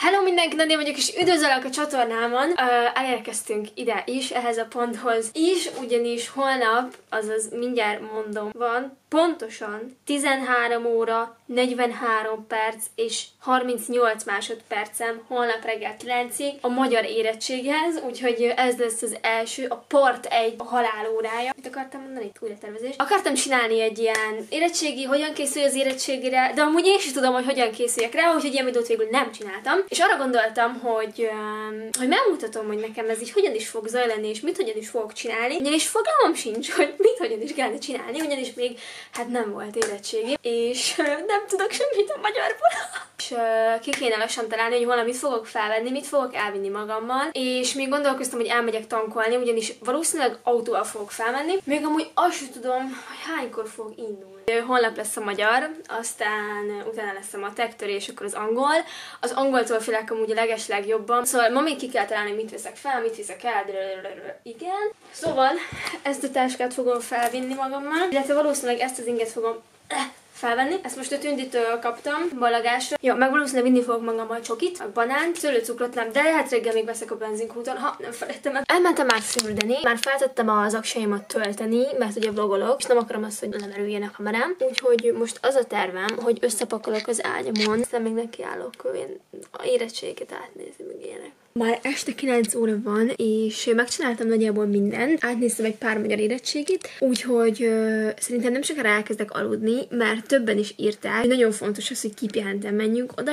Hello mindenki, Nadia vagyok, és üdvözöllek a csatornámon. Elérkeztünk ide is, ehhez a ponthoz is, ugyanis holnap, azaz mindjárt mondom, van pontosan 13 óra, 43 perc és 38 másodpercem holnap reggel 9-ig a magyar érettséghez, úgyhogy ez lesz az első, a part 1 a halálórája. Mit akartam mondani? Újratervezés. Akartam csinálni egy ilyen érettségi, hogyan készülj az érettségére, de amúgy én is tudom, hogy hogyan készüljek rá, úgyhogy ilyen videót végül nem csináltam. És arra gondoltam, hogy megmutatom, hogy nekem ez így hogyan is fog zajlani, és mit hogyan is fogok csinálni. Ugyanis fogalmam sincs, hogy mit hogyan is kellene csinálni, ugyanis még hát nem volt érettségi, és nem tudok semmit a magyarból. És ki kéne lassan találni, hogy valamit fogok felvenni, mit fogok elvinni magammal, és még gondolkoztam, hogy elmegyek tankolni, ugyanis valószínűleg autóval fogok felmenni. Még amúgy azt sem tudom, hogy hánykor fog indulni. Holnap lesz a magyar, aztán utána lesz a matek, törés, akkor az angol. Az angoltól félek amúgy a legeslegjobban. Szóval ma még ki kell találni, mit veszek fel, mit viszek el, igen. Szóval ezt a táskát fogom felvinni magammal, illetve valószínűleg ezt az inget fogom felvenni. Ezt most a Tünditől kaptam ballagásra. Jó, meg valószínűleg vinni fogok magammal csokit, a banánt, szőlőcukrot nem, de lehet reggel még veszek a benzinkúton, ha nem felejtem el. Elmentem már fürdeni, már feltettem az aksaimat tölteni, mert ugye vlogolok, és nem akarom azt, hogy nem erüljen a kamerám. Úgyhogy most az a tervem, hogy összepakolok az ágyamon, aztán még nekiállok én a érettséget átnézni, meg ilyenek. Már este 9 óra van, és megcsináltam nagyjából mindent, átnéztem egy pár magyar érettségit, úgyhogy szerintem nem sokára elkezdek aludni, mert többen is írták, hogy nagyon fontos az, hogy kipihenten menjünk oda.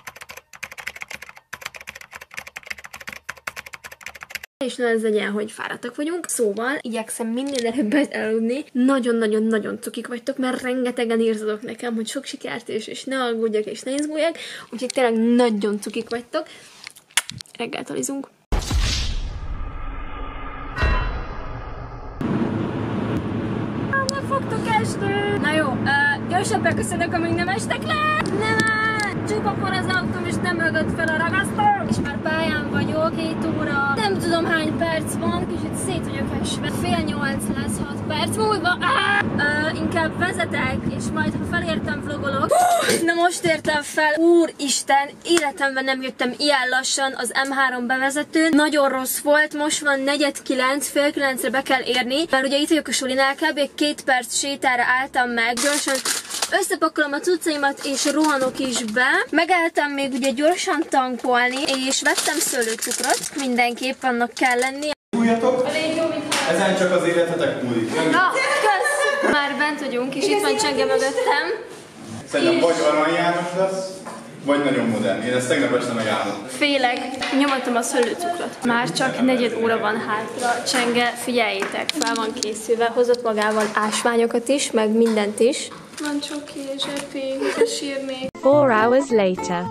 És ne az legyen, hogy fáradtak vagyunk. Szóval igyekszem minél előbb aludni. Nagyon-nagyon-nagyon cukik vagytok, mert rengetegen írtatok nekem, hogy sok sikert és ne aggódjak és ne izguljak. Úgyhogy tényleg nagyon cukik vagytok. Reggel talizunk. Nem fogtok esni! Na jó, gyorsan beköszönök, amíg nem estek le! Nem áll! Csupakor az autóm, és nem mögött fel a ragasztó! És már pályán vagyok, 7 óra. Nem tudom hány perc van, kicsit szét vagyok esve. Fél 8 lesz, 6 perc múlva. Inkább vezetek, és majd ha felértem, vlogolok. Na most értem fel, úristen, életemben nem jöttem ilyen lassan az M3 bevezetőn. Nagyon rossz volt, most van 8:45, fél 9-re be kell érni, mert ugye itt vagyok a sulinál, kb. 2 perc sétára álltam meg, gyorsan összepakolom a cuccaimat és rohanok is be. Megálltam még ugye gyorsan tankolni, és vettem szőlőcukrot, mindenképp annak kell lenni. Fújjatok! Ezen csak az életetek múlik. Na, kösz! Már bent vagyunk, és itt van Csenge mögöttem. Szerintem vagy Arany János lesz, vagy nagyon modern. Én ezt tegnap este megállom. Félek, nyomattam a szőlőcukrot. Már csak 4 óra van hátra. Csenge, figyeljétek, fel van készülve, hozott magával ásványokat is, meg mindent is. Van csoki és zsepi, a sír még. 4 hours later.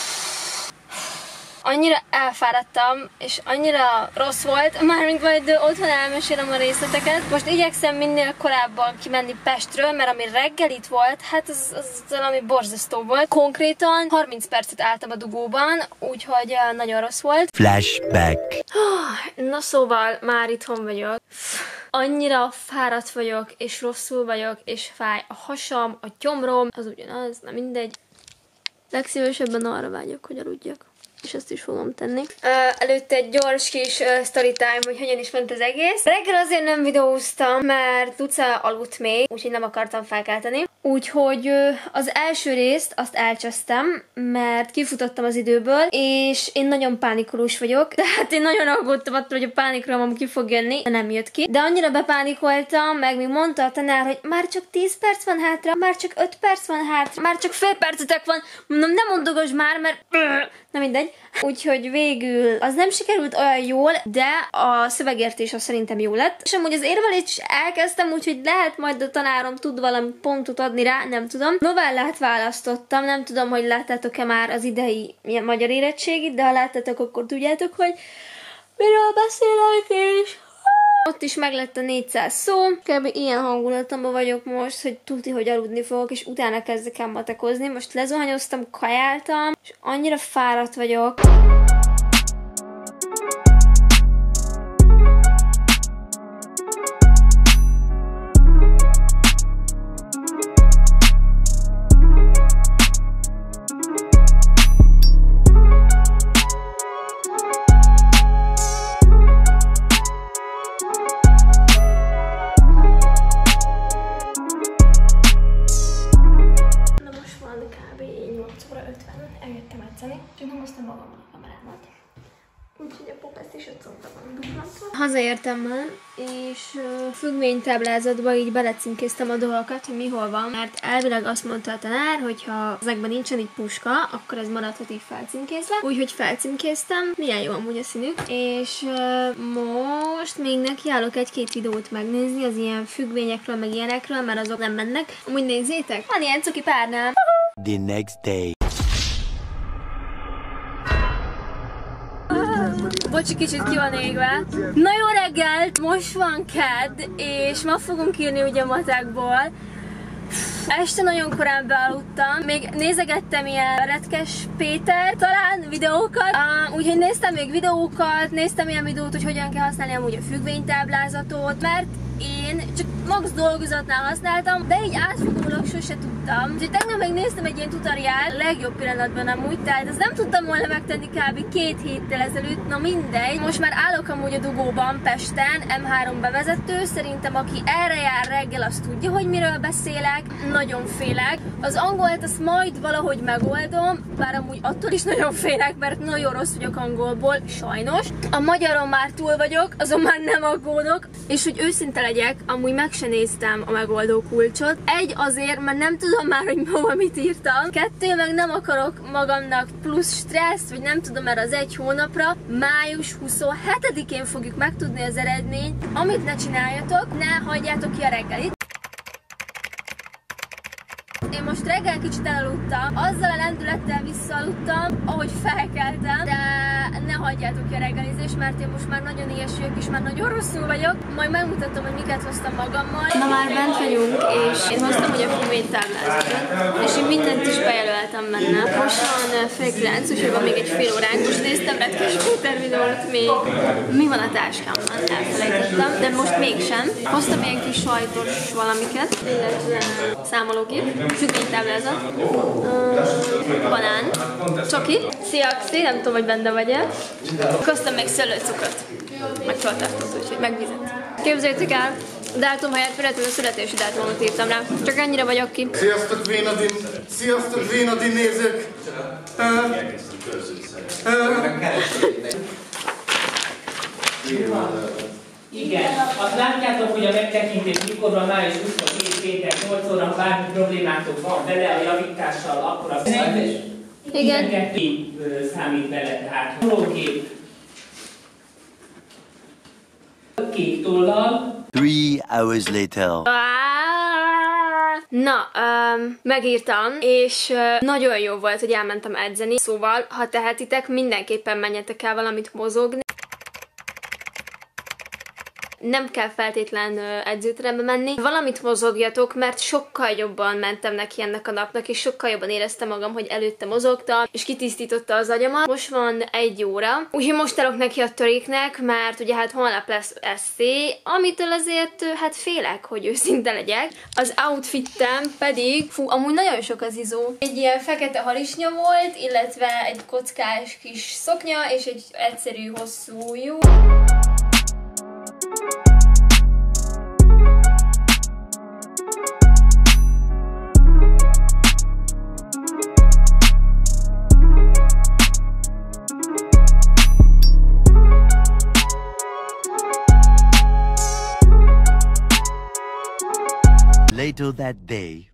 Annyira elfáradtam, és annyira rossz volt, mármint majd otthon elmesélem a részleteket. Most igyekszem minél korábban kimenni Pestről, mert ami reggel itt volt, hát az valami borzasztó volt. Konkrétan 30 percet álltam a dugóban, úgyhogy nagyon rossz volt. Flashback. Na szóval, már itthon vagyok. Annyira fáradt vagyok, és rosszul vagyok, és fáj a hasam, a gyomrom, az ugyanaz, na mindegy. Legszívesebben arra vágyok, hogy aludjak. És ezt is fogom tenni. Előtte egy gyors kis story time, hogy hogyan is ment az egész. Reggel azért nem videóztam, mert Luca aludt még, úgyhogy nem akartam felkelteni. Úgyhogy az első részt azt elcsesztem, mert kifutottam az időből, és én nagyon pánikolós vagyok. Tehát én nagyon aggódtam attól, hogy a pánikrohamom ki fog jönni, de nem jött ki. De annyira bepánikoltam, meg még mondta a tanár, hogy már csak 10 perc van hátra, már csak 5 perc van hátra, már csak fél percetek van. Mondom, nem mondogasd már, mert na mindegy. Úgyhogy végül az nem sikerült olyan jól, de a szövegértés az szerintem jó lett. És amúgy az érvelést is elkezdtem, úgyhogy lehet majd a tanárom tud valami pontot adni rá, nem tudom. Novellát választottam, nem tudom, hogy láttátok-e már az idei magyar érettségit, de ha láttátok, akkor tudjátok, hogy miről beszélek, és ott is meglett a 400 szó. Kb. Ilyen hangulatomban vagyok most, hogy tudni, hogy aludni fogok, és utána kezdek el matekozni. Most lezuhanyoztam, kajáltam, és annyira fáradt vagyok. csak nem hoztam magammal a kamerámat. Úgyhogy a pop ezt is ötszonta van duplantva. Hazaértem már, és függvénytáblázatba így belecímkéztem a dolgokat, hogy mi hol van, mert elvileg azt mondta a tanár, hogy ha ezekben nincsen így puska, akkor ez maradhat így felcímkézve. Úgyhogy felcímkéztem, milyen jó amúgy a színük, és most még nekiállok egy-két videót megnézni az ilyen függvényekről, meg ilyenekről, mert azok nem mennek. Amúgy nézzétek, van ilyen cuki párnám. The next day. Bocsi, kicsit ki van égve. Na jó reggelt! Most van kedd, és ma fogunk írni ugye matekból. Este nagyon korán bealudtam, még nézegettem ilyen Retkes Péter talán videókat, úgyhogy néztem még videókat, néztem ilyen videót, hogy hogyan kell használni amúgy a függvénytáblázatot, mert én csak max dolgozatnál használtam, de így átfogólag sose tudtam. Úgyhogy tegnap megnéztem egy ilyen tutoriál, legjobb pillanatban amúgy, tehát ezt nem tudtam volna megtenni kb. 2 héttel ezelőtt, na mindegy. Most már állok amúgy a dugóban Pesten, M3 bevezető, szerintem aki erre jár reggel, az tudja, hogy miről beszélek. Nagyon félek. Az angolt azt majd valahogy megoldom, bár amúgy attól is nagyon félek, mert nagyon rossz vagyok angolból, sajnos. A magyaron már túl vagyok, azon már nem aggódok, és hogy őszinte legyek, amúgy meg se néztem a megoldó kulcsot. 1 azért, mert nem tudom már, hogy hova mit írtam. 2 meg nem akarok magamnak plusz stresszt, vagy nem tudom, mert az 1 hónapra, május 27-én fogjuk megtudni az eredményt. Amit ne csináljatok, ne hagyjátok ki a reggelit. Én most reggel kicsit elaludtam, azzal a lendülettel visszaaludtam, ahogy felkeltem, de ne hagyjátok ki a reggelizést, mert én most már nagyon ilyes vagyok, és már nagyon rosszul vagyok. Majd megmutatom, hogy miket hoztam magammal. Na már bent vagyunk, és én hoztam ugye a függvénytáblázatot, és én mindent is bejelöltem benne. Most van fél 9, úgyhogy van még egy fél óránk. Most néztem Retkes Péter videót még. Mi van a táskámban? Elfelejtettem, de most mégsem. Hoztam ilyen kis sajtos valamiket, illetve számológép. Függvénytáblázat, banán, csoki, sziaxi, nem tudom, hogy benne vagy-e. Hoztam még szőlőcukrot, meg csontartót, úgyhogy meg vizet. Képzeljétek el, dátum helyett véletlenül a születési dátumot írtam rá, csak ennyire vagyok ki. Sziasztok Vénadin! Sziasztok Vénadin nézők! Igen, azt látjátok, hogy a megtekintés mikor van május 27 péntek 8 óra, ha bármi problémátok van vele a javítással, akkor a Igen. számít bele, tehát hológép kék tollal. 3 hours later. Na, megírtam, és nagyon jó volt, hogy elmentem edzeni, szóval, ha tehetitek, mindenképpen menjetek el valamit mozogni. Nem kell feltétlen edzőterembe menni. Valamit mozogjatok, mert sokkal jobban mentem neki ennek a napnak, és sokkal jobban éreztem magam, hogy előtte mozogtam, és kitisztította az agyamat. Most van 1 óra, úgyhogy most állok neki a töréknek, mert ugye hát holnap lesz eszé, amitől azért hát félek, hogy őszinte legyek. Az outfittem pedig, fú, amúgy nagyon sok az izó. Egy ilyen fekete harisnya volt, illetve egy kockás kis szoknya, és egy egyszerű hosszú ujjú. Later that day.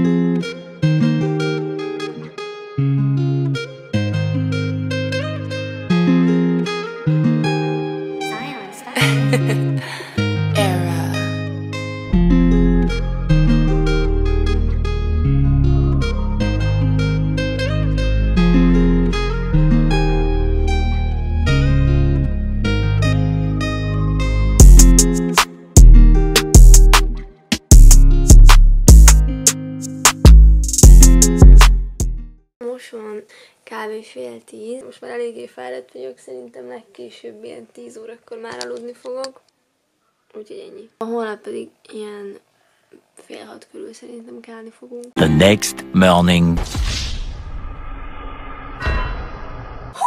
Most van kb. fél 10. Most már eléggé fáradt vagyok, szerintem legkésőbb ilyen 10 órakor már aludni fogok. Úgyhogy ennyi. A holnap pedig ilyen fél 6 körül szerintem kelni fogunk. The next morning.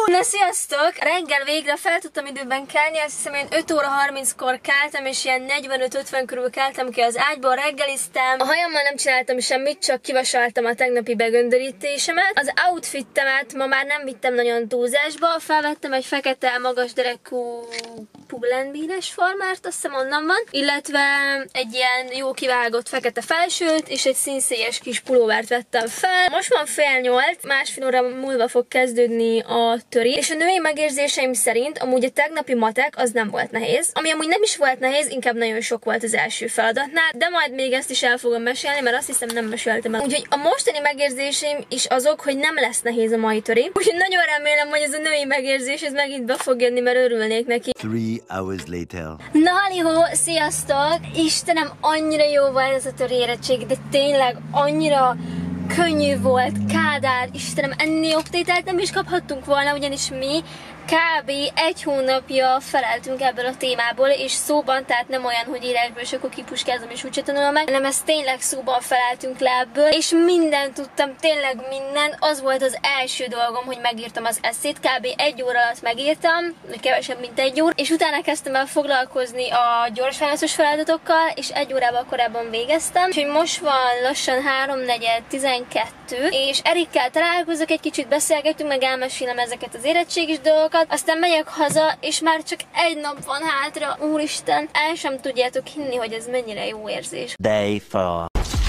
Na sziasztok! Reggel végre fel tudtam időben kelni, azt hiszem én 5 óra 30-kor keltem, és ilyen 45-50 körül keltem ki az ágyból, reggeliztem. A hajammal nem csináltam semmit, csak kivasaltam a tegnapi begöndörítésemet. Az outfittemet ma már nem vittem nagyon túlzásba, felvettem egy fekete magas derekú Pull&Bear-es farmert, azt hiszem onnan van, illetve egy ilyen jó kivágott fekete felsőt, és egy színszélyes kis pulóvert vettem fel. Most van 7:30, másfél óra múlva fog kezdődni a töri, és a női megérzéseim szerint amúgy a tegnapi matek az nem volt nehéz. Ami amúgy nem is volt nehéz, inkább nagyon sok volt az első feladatnál, de majd még ezt is el fogom mesélni, mert azt hiszem nem meséltem el. Úgyhogy a mostani megérzéseim is azok, hogy nem lesz nehéz a mai töri. Úgyhogy nagyon remélem, hogy ez a női megérzés ez megint be fog jönni, mert örülnék neki. 3 hours later. Na halihó, sziasztok! Istenem, annyira jó volt ez a töri érettség, de tényleg annyira könnyű volt, Kádár, Istenem, ennél jobb tételt nem is kaphattunk volna, ugyanis mi kb. 1 hónapja feleltünk ebből a témából, és szóban, tehát nem olyan, hogy írásból, és akkor kipuskázom és úgyse tanulom meg, hanem ezt tényleg szóban feleltünk le ebből, és mindent tudtam, tényleg minden. Az volt az első dolgom, hogy megírtam az esszét, kb. 1 óra alatt megírtam, kevesebb, mint 1 óra, és utána kezdtem el foglalkozni a gyors válaszos feladatokkal, és 1 órával korábban végeztem, úgyhogy most van lassan 3:4:12, és Erikkel találkozok, egy kicsit beszélgetünk, meg elmesélem ezeket az érettségis dolgokat, aztán megyek haza, és már csak 1 nap van hátra. Úristen, el sem tudjátok hinni, hogy ez mennyire jó érzés. Day 4.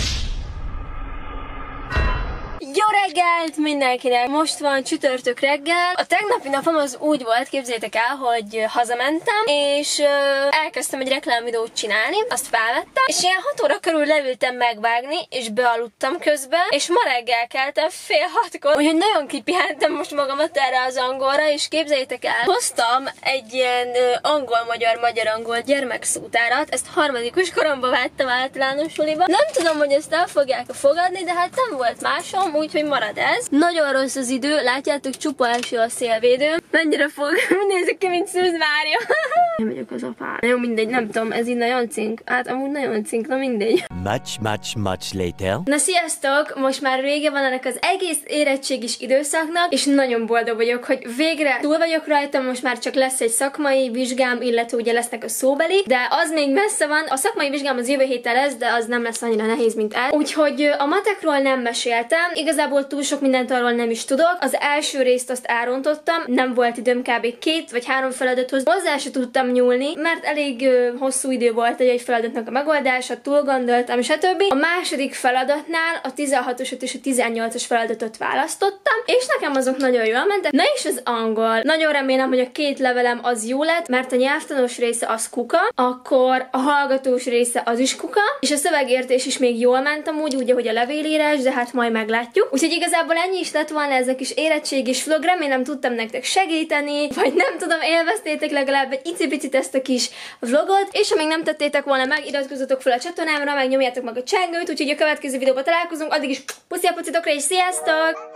Jó reggelt mindenkinek! Most van csütörtök reggel. A tegnapi napom az úgy volt, képzeljétek el, hogy hazamentem, és elkezdtem egy reklámvideót csinálni, azt felvettem, és ilyen 6 óra körül leültem megvágni, és bealudtam közben, és ma reggel keltem 5:30-kor, úgyhogy nagyon kipihentem most magamat erre az angolra, és képzeljétek el, hoztam egy ilyen angol-magyar-magyar-angol gyermekszótárat, ezt 3. koromban vettem általános suliba. Nem tudom, hogy ezt el fogják fogadni, de hát nem volt másom, úgyhogy marad ez. Nagyon rossz az idő, látjátok, csupa eső a szélvédő. Mennyire fog, nézzük ki, mint Szűz Mária. Én vagyok az apám. Jó, mindegy, nem tudom, ez így nagyon cink. Hát amúgy nagyon cink, na mindegy. Much later. Na sziasztok! Most már vége van ennek az egész érettségis időszaknak, és nagyon boldog vagyok, hogy végre túl vagyok rajta, most már csak lesz egy szakmai vizsgám, illetve ugye lesznek a szóbeli, de az még messze van. A szakmai vizsgám az jövő héten lesz, de az nem lesz annyira nehéz, mint ez. Úgyhogy a matekról nem meséltem, igazából túl sok mindent arról nem is tudok. Az első részt azt elrontottam, nem volt időm kb. 2 vagy 3 feladathoz. Hozzá se tudtam nyúlni, mert elég hosszú idő volt egy feladatnak a megoldása, túl gondoltam, stb. A második feladatnál a 16-osat és a 18-as feladatot választottam, és nekem azok nagyon jól mentek. Na és az angol. Nagyon remélem, hogy a 2 levelem az jó lett, mert a nyelvtanos része az kuka, akkor a hallgatós része az is kuka, és a szövegértés is még jól ment amúgy, úgy, ahogy a levélírás, de hát majd meglátjuk. Úgyhogy igazából ennyi is lett volna ez a kis érettségis vlog, remélem tudtam nektek segíteni, vagy nem tudom, élveztétek legalább egy icipicit ezt a kis vlogot, és ha még nem tettétek volna meg, iratkozzatok fel a csatornámra, meg nyomjátok meg a csengőt, úgyhogy a következő videóban találkozunk, addig is puszi a pucitokra, és sziasztok!